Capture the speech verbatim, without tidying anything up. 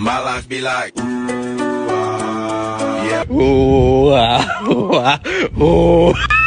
My life be like, ooh, ah, yeah. Ooh, ah, ooh, ah, ooh.